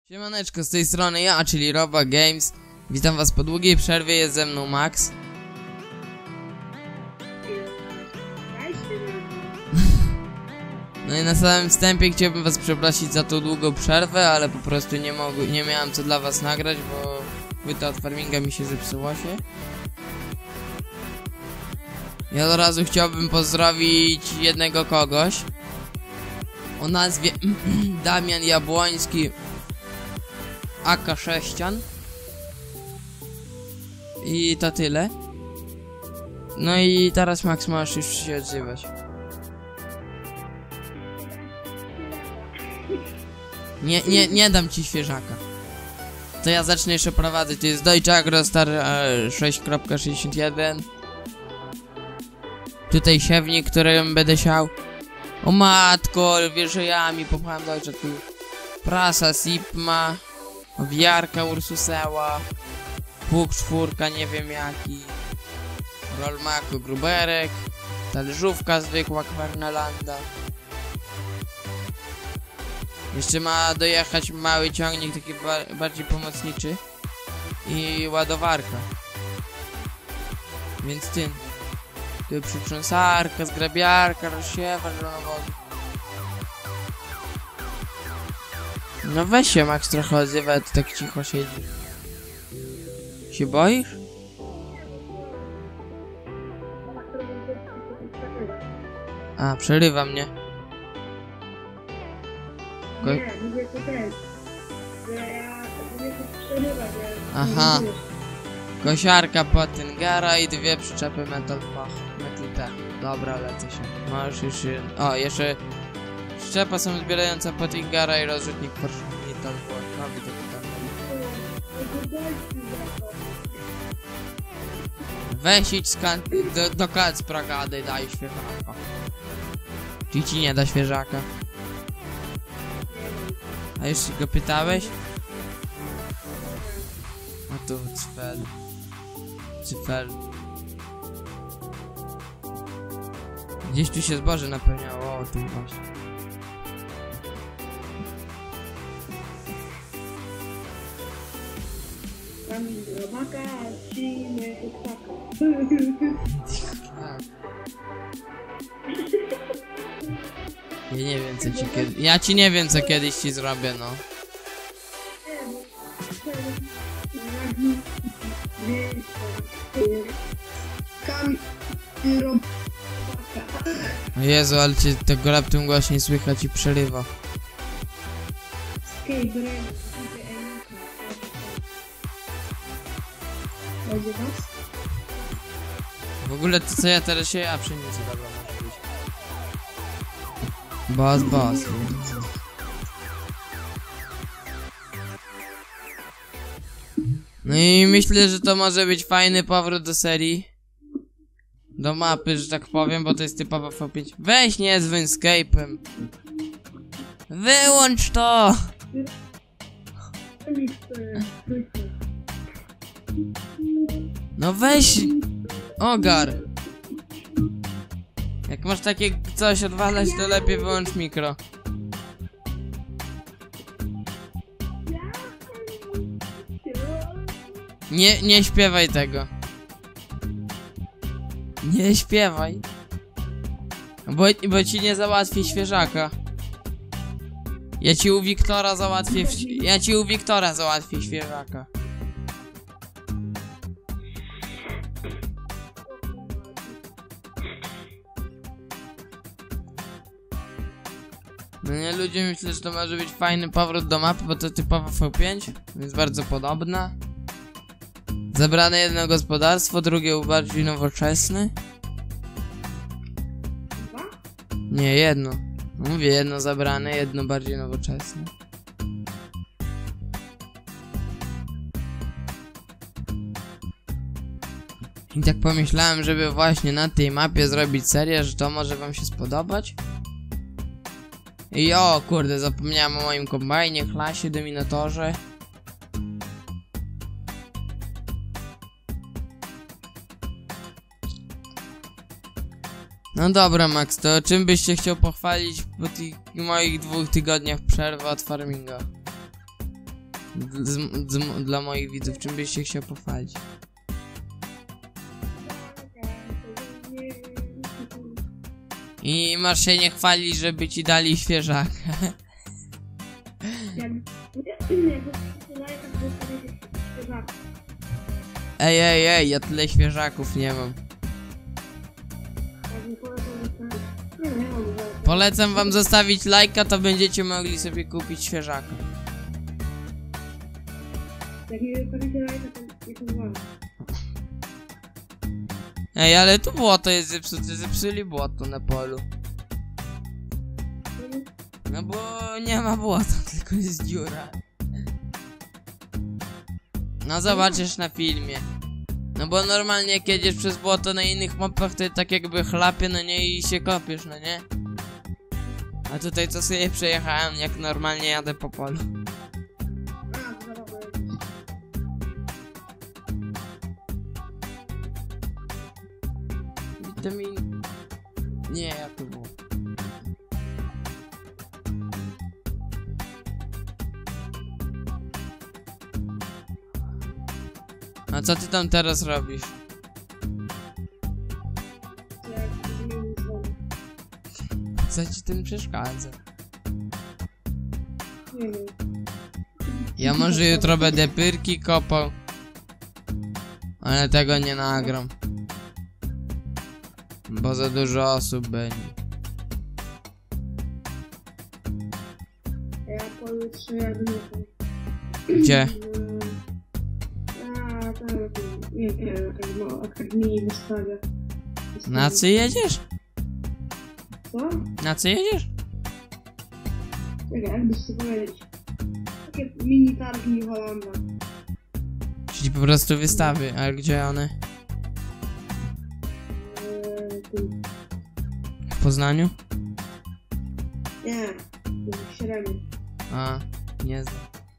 Siemaneczko, z tej strony ja, czyli Roba Games. Witam was po długiej przerwie, jest ze mną Max. No i na samym wstępie chciałbym was przeprosić za tą długą przerwę, ale po prostu nie miałem co dla was nagrać, bo płyta od farminga mi się zepsuła się. Ja od razu chciałbym pozdrowić jednego kogoś o nazwie Damian Jabłoński AK-6. I to tyle. No i teraz Max, możesz już się odzywać. Nie dam ci świeżaka. To ja zacznę jeszcze prowadzić. To jest Deutsche Agrostar 6.61. Tutaj siewnik, którym będę siał. O matko, wiesz, że ja mi popchałem Deutsche tu. Prasa Sipma. Owiarka Ursuseła. Pług czwórka, nie wiem jaki. Rolmako Gruberek. Talerzówka zwykła Kwarnalanda. Jeszcze ma dojechać mały ciągnik, taki bardziej pomocniczy. I ładowarka. Więc tym. Tu przytrząsarka, zgrabiarka, rozsiewa żonowodu. No weź się Max trochę odzywa, ty tak cicho siedzisz. Się boisz? A, przerywa mnie. Mówię to też. Aha. Kosiarka Pottingera i 2 przyczepy Metal Tech. Dobra, lecę się. Możesz już... O, jeszcze... Przyczepa są zbierająca Pottingera i rozrzutnik Porsche Metal Tech. No, widzę to. Weź idź do Kacpra gadaj, daj świeżaka. Czy ci nie da świeżaka? A jeszcze go pytałeś? A tu cyfel. Gdzieś tu się zboże napełniało, o tym właśnie. Ja nie wiem co ci kiedy... Ja ci nie wiem co kiedyś ci zrobię, no. O Jezu, ale cię tego raptem głośniej słychać i przerywa. W ogóle to co ja teraz się... A pszenicy, dobra, może być. Boss. No i myślę, że to może być fajny powrót do serii. Do mapy, że tak powiem, bo to jest typowa V5. Weź nie z Winscape'em. Wyłącz to! No weź... Ogar! Jak masz takie coś odwalać, to lepiej wyłącz mikro. Nie śpiewaj tego. Nie śpiewaj. Bo ci nie załatwi świeżaka. Ja ci u Wiktora załatwię świeżaka. No nie, ludzie, myślę, że to może być fajny powrót do mapy, bo to typowa V5, więc bardzo podobna. Zabrane jedno gospodarstwo, drugie bardziej nowoczesne. Nie, jedno. Mówię, jedno zabrane, jedno bardziej nowoczesne. I tak pomyślałem, żeby właśnie na tej mapie zrobić serię, że to może wam się spodobać. I o kurde, zapomniałem o moim kombajnie, klasie, dominatorze. No dobra Max, to czym byś się chciał pochwalić po tych moich 2 tygodniach przerwy od farminga? Dla moich widzów, czym byś się chciał pochwalić? I masz się nie chwalić, żeby ci dali świeżaka. Ej, ja tyle świeżaków nie mam. Polecam wam zostawić lajka, to będziecie mogli sobie kupić świeżaka. Jak nie zostawicie lajka, to nie pozwalam. Ej, ale tu błoto jest zepsute, zepsuli błoto na polu. No bo nie ma błota, tylko jest dziura. No zobaczysz na filmie. No bo normalnie jak jedziesz przez błoto na innych mapach, to tak jakby chlapie, no nie, i się kopiesz, no nie? A tutaj to sobie przejechałem, jak normalnie jadę po polu. Witamin... Nie, jak to było? A co ty tam teraz robisz? Co ci tym przeszkadza? Nie wiem. Ja może jutro będę pyrki kopał. Ale tego nie nagram. Bo za dużo osób będzie. Ja pojutrze jadę Gdzie? Nie wiem, akademii wystawia. Na co jedziesz? Co? Na co jedziesz? Czekaj, jakbyś to powiedzieć. Takie mini targi Holanda. Czyli po prostu wystawy, ale gdzie one? Tu. W Poznaniu? Nie, w Śremie. A, nie znam.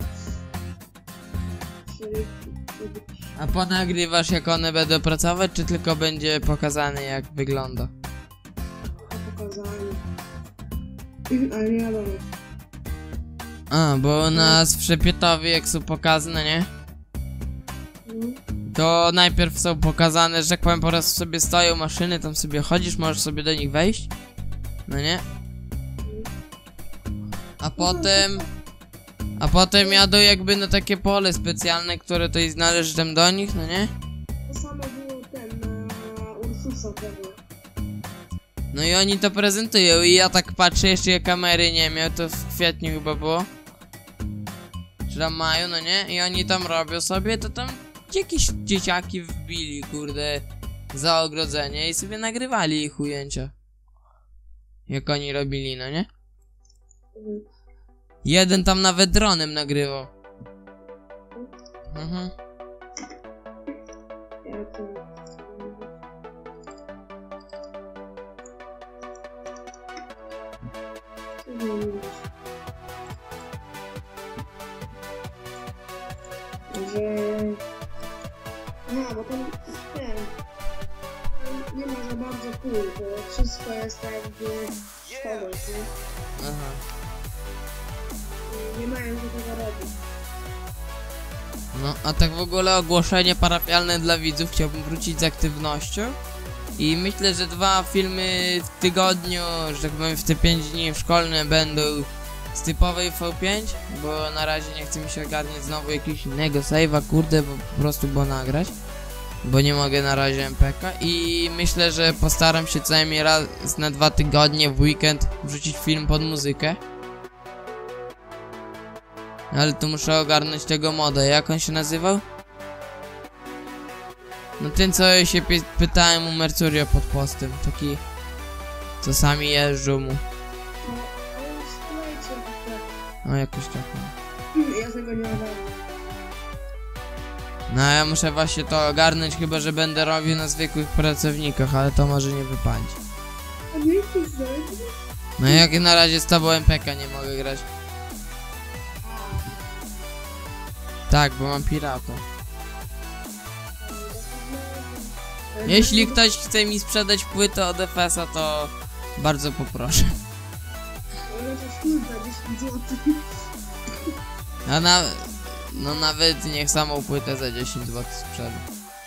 A ponagrywasz jak one będą pracować, czy tylko będzie pokazane jak wygląda? Pokazanie. Ale nie wiadomo. A, bo u nas w Szepietowie jak są pokazane, nie? To najpierw są pokazane, że jak powiem, po raz sobie stoją maszyny, tam sobie chodzisz, możesz sobie do nich wejść. No nie? A potem jadą jakby na takie pole specjalne, które to jest należy tam do nich, no nie? To samo było na Ursusa tego. No i oni to prezentują i ja tak patrzę, jeszcze jak kamery nie miał, to w kwietniu chyba było. Czy tam maju, no nie? I oni tam robią sobie, to tam jakieś dzieciaki wbili, kurde, za ogrodzenie i sobie nagrywali ich ujęcia. Jak oni robili, no nie? Jeden tam nawet dronem nagrywał. Mhm. Ja to... Co mówisz? Że... No, bo tam ten... Nie ma za bardzo kół, bo wszystko jest tak jakby szkoły, nie? Aha. Nie mają co tego robić. No, a tak w ogóle ogłoszenie parafialne dla widzów, chciałbym wrócić z aktywnością. I myślę, że 2 filmy w tygodniu, że tak powiem w te 5 dni szkolne będą z typowej V5, bo na razie nie chcę mi się ogarniać znowu jakiegoś innego save'a, kurde, bo po prostu było nagrać. Bo nie mogę na razie MPK i myślę, że postaram się co najmniej raz na 2 tygodnie w weekend wrzucić film pod muzykę. Ale tu muszę ogarnąć tego moda, jak on się nazywał? No ten co się pytałem u Mercurio pod postem, taki co sami jeżdżą mu. No jakoś tak. Ja tego nie ogarnę. No ja muszę właśnie to ogarnąć, chyba że będę robił na zwykłych pracownikach, ale to może nie wypalić. A nie chcesz zrobić? No jak na razie z tobą MPK nie mogę grać. Tak, bo mam pirata. Jeśli ktoś chce mi sprzedać płytę od FS-a, to bardzo poproszę. Ale to szkulka, 10 zł. A No nawet niech samą płytę za 10 zł sprzeda.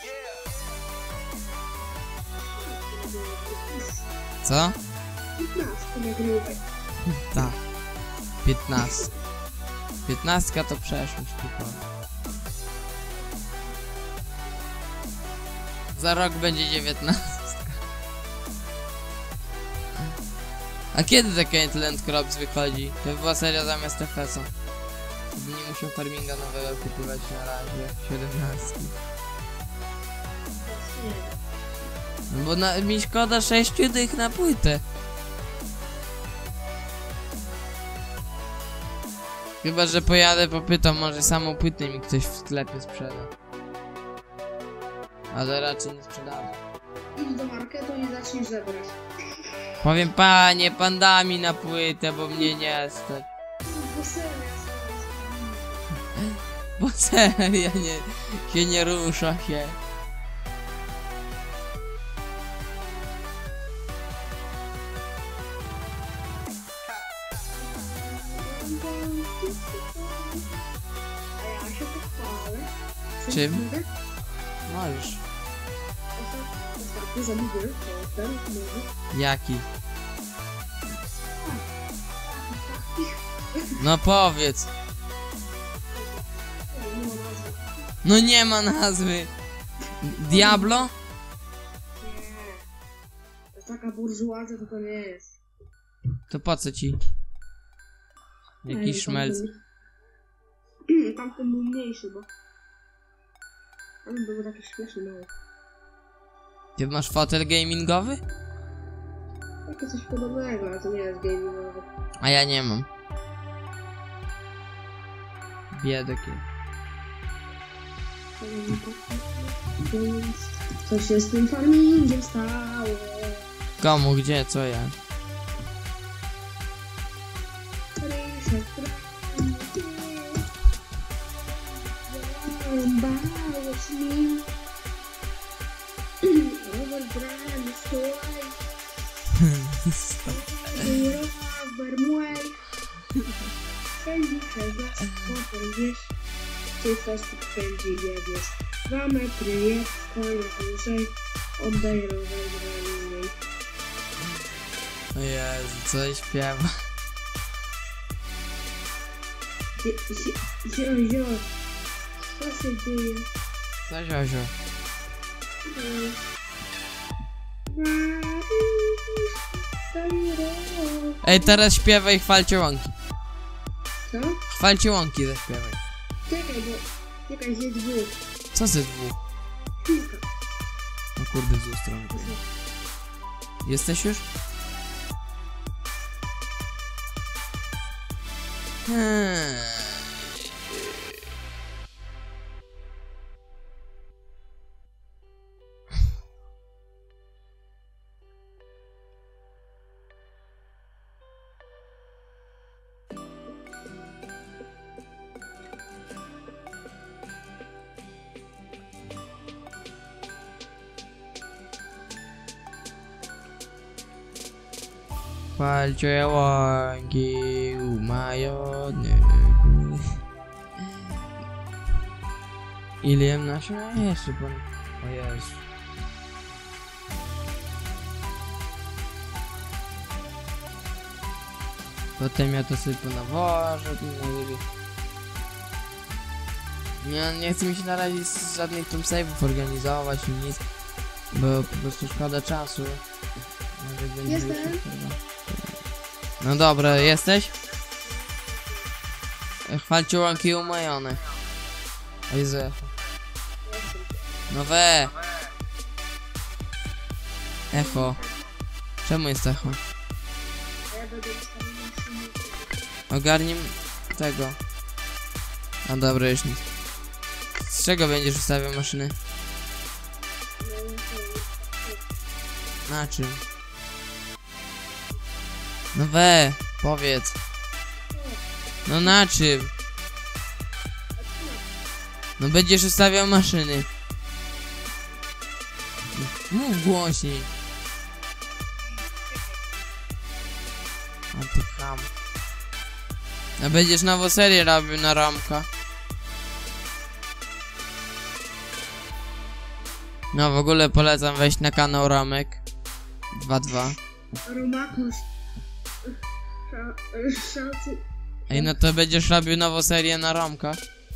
Co? 15 nagrywek. Tak. 15. 15 to przeszłość tylko. Za rok będzie 19. A kiedy taki Land Crops wychodzi? To była seria zamiast FS-a. Nie muszę farminga nowego kupować na razie. 17. No bo mi szkoda 6 dych na płytę. Chyba, że pojadę, popytam, może samą płytę mi ktoś w sklepie sprzeda. Ale raczej nie sprzedam. Idź do marketu i zacznij żebrać. Powiem panie, pan da mi na płytę, bo mnie nie stać. Bo serio, Bo seria się nie rusza się. A ja się pochwalę. Czym? Mogę? Możesz. Ostatnio zamówiłem hotel nowy. Jaki? No powiedz. Nie ma nazwy. No nie ma nazwy. Diablo? Nie. To jest taka burżuazja, to nie jest. To po co ci? Jakiś szmelc. Tamten był mniejszy, bo... On był taki śmieszny mały. Ty masz fotel gamingowy? Takie coś podobnego, ale to nie jest gamingowe. A ja nie mam. Biedek. Więc co się z tym farmingiem stało? Komu, gdzie, co ja? Ryszard, bałeś mi. Overbrany, słuchaj. Rower mój. Pędzi przez las, potem wiesz. Ty sposób pędzi, nie wiesz. 2 metry jest, koniec dłużej. Oddaj rower mniej. O Jezu, co śpiewa? Zio, co się dzieje? Co ziozio? Ej, teraz śpiewaj, chwalcie łąki. Co? Chwalcie łąki, zaśpiewaj. Czekaj, bo... Czekaj, jest dwóch. Co ze dwóch? Kilka. No kurde, z dwóch stron. Jesteś już? Chwalcie łąki umajonego. Ile nasze jeszcze pan... O Jezu. Potem ja to sobie ponawożę. Nie chce mi się na razie z żadnych tom save'ów organizować i nic. Bo po prostu szkoda czasu. Może będzie Jestem. No dobra, jesteś? Chwalcie łąki umajone. O Jezu. No we. Echo. Czemu jest echo? A ja będę ustawił maszyny. Ogarnij tego. A dobra, już nic. Z czego będziesz ustawiał maszyny? Na czym? No we, powiedz. No na czym? No będziesz ustawiał maszyny. Mów głośniej. A ty cham. A będziesz nową serię robił na Romka. No w ogóle polecam wejść na kanał Romek 2.2. Romakus. Szacu. Ej, no to będziesz robił nową serię na Romka?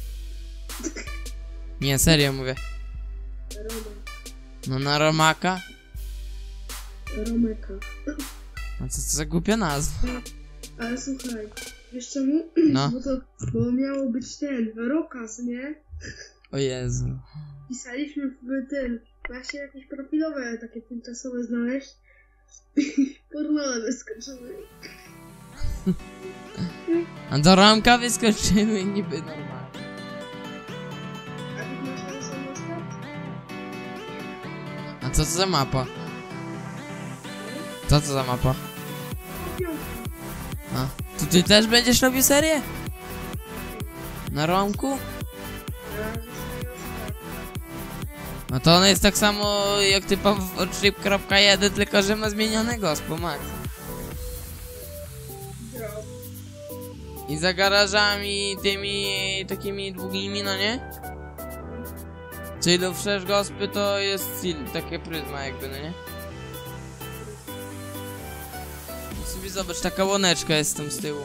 Nie, serio mówię. Roma. No na Romaka? Romeka. A co to za głupia nazwa? Ale słuchaj, wiesz czemu? No. Bo miało być ten, Rokas, nie? O Jezu. Pisaliśmy w tym, właśnie jakieś profilowe, takie tymczasowe znaleźć. Porwale wyskoczyły. A do Romka wyskoczyły niby normalnie. A ty masz ten sam dostęp? A co to za mapa? Co to za mapa? A, to ty też będziesz robił serię? Na Romku? No to on jest tak samo jak typowo Trip.1, tylko że ma zmieniony gospo, Max. I za garażami tymi takimi długimi, no nie? Czyli do wszerz gospy to jest takie pryzma jakby, no nie? Sobie zobacz, taka łoneczka jest tam z tyłu.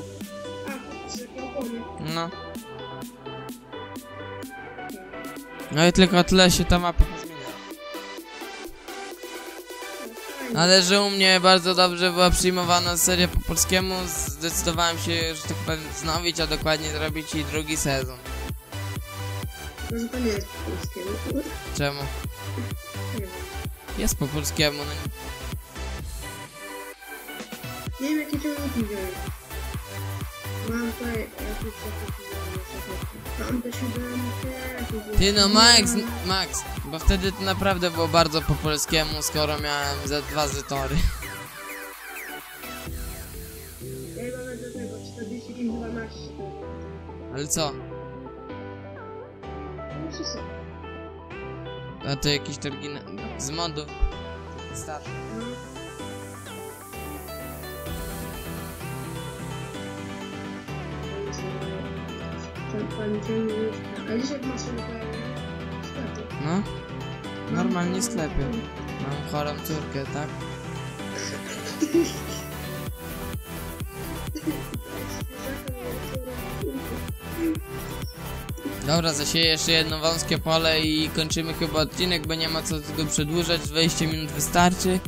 No. No i tylko tyle się ta mapa zmienia. Ale że u mnie bardzo dobrze była przyjmowana seria po polskiemu, zdecydowałem się, że tak powiem, wznowić, a dokładnie zrobić jej drugi sezon. Może to nie jest po polskiemu. Czemu? Nie wiem. Jest po polskiemu, no Nie wiem jakie ciągniki wziąłem. Mam tutaj jakieś mam te siódemkę. Ty no Max, bo wtedy to naprawdę było bardzo po polskiemu, skoro miałem ze 2 zetory. Ja mam do tego 4512. Ale co? No co są? A to jakiś tergin z modu starszy. A dzisiaj masz sklepy? No? Normalnie w sklepie. Mam chorą córkę, tak? Dobra, zasieję jeszcze jedno wąskie pole i kończymy chyba odcinek, bo nie ma co tego przedłużać, 20 minut wystarczy.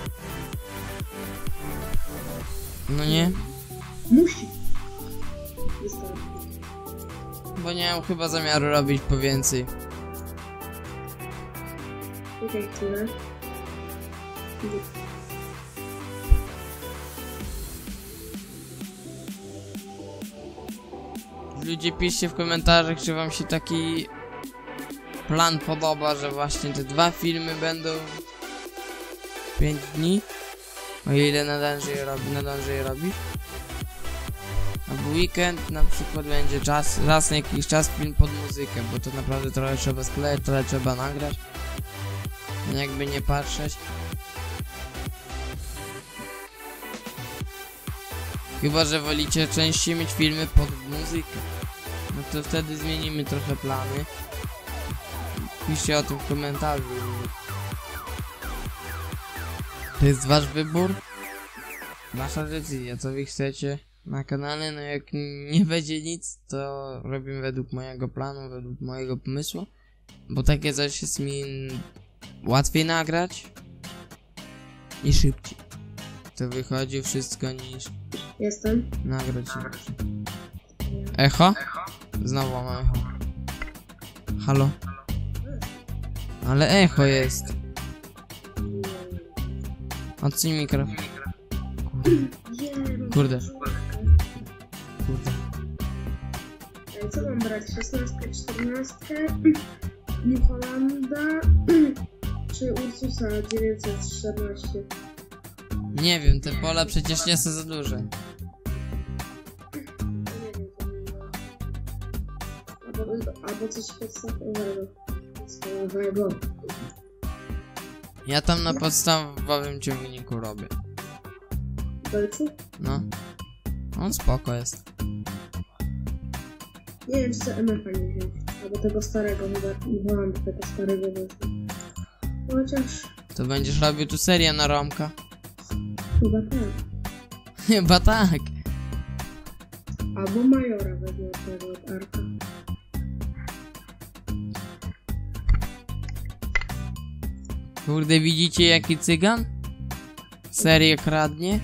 No nie? Musi. Wystarczy. Bo nie mam chyba zamiaru robić po więcej. Czekaj chwilę. Ludzie, piszcie w komentarzach, czy wam się taki plan podoba, że właśnie te 2 filmy będą 5 dni. O ile nadążę je robić. A w weekend na przykład będzie raz na jakiś czas film pod muzykę, bo to naprawdę trochę trzeba skleić, trochę trzeba nagrać. Jakby nie patrzeć. Chyba że wolicie częściej mieć filmy pod muzykę. No to wtedy zmienimy trochę plany. Piszcie o tym w komentarzu. To jest wasz wybór. Wasza decyzja, co wy chcecie na kanale. No jak nie będzie nic, to robimy według mojego planu, według mojego pomysłu. Bo takie coś jest mi łatwiej nagrać i szybciej. To wychodzi wszystko niż Jestem. nagrać. Echo? Znowu mam echo. Halo? Ale echo jest. Odsuń mikrofon. Kurde. Kurde. Co mam brać? 16, 14? New Hollanda? Czy Ursusa 914? Nie wiem, te pola przecież nie są za duże. Albo coś podstawowego. Ja tam na podstawowym ciągniku robię. Belcu? No. On spoko jest. Nie wiem, czy to MF-a nie wziąć. Albo tego starego, chyba nie mam tego starego właśnie. Chociaż To będziesz robił tu serię na Romka. chyba tak. Chyba tak. Albo Majora wezmę od tego od Arka. Kurde, widzicie jaki cygan? Serię kradnie?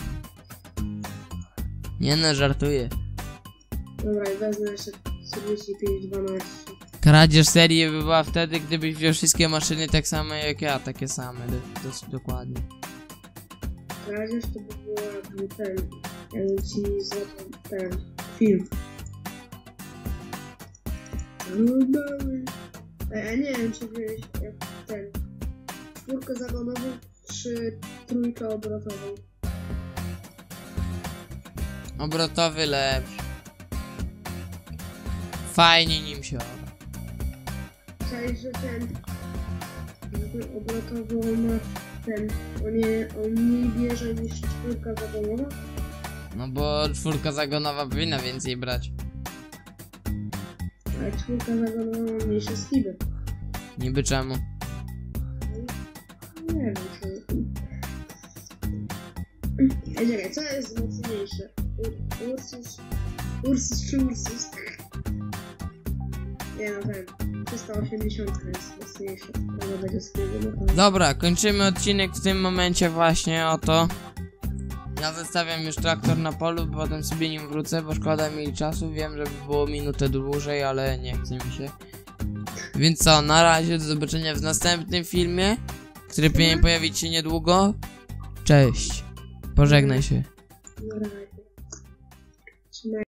Nie no, żartuję. Dobra, i wezmę jeszcze 45-12. Kradzież serii by była wtedy, gdybyś wziął wszystkie maszyny tak same jak ja, takie same, dosyć dokładnie. Kradzież to by było jakby ten, jakby ci złapał ten film. Ja nie wiem, czy wiesz, jak ten 4 zagonową, czy 3 obrotową. Obrotowy lepszy. Fajnie nim się oba. Czaisz, że ten, żeby obrotową ma ten, on mniej bierze niż 4 zagonowa? No bo 4 zagonowa powinna więcej brać. Ale 4 zagonowa ma mniejsze skibby. Niby czemu? Nie wiem, czy... Czekaj, co jest mocniejsze? Ursus czy Ursus? Nie no, ten 380 jest mocniejsze. To będzie skrywy, no Dobra, kończymy odcinek w tym momencie właśnie oto. Ja zostawiam już traktor na polu, potem sobie nim wrócę, bo szkoda mi czasu. Wiem, że by było minutę dłużej, ale nie chce mi się. Więc co, na razie, do zobaczenia w następnym filmie, który powinien pojawić się niedługo. Cześć. Pożegnaj się. Na razie.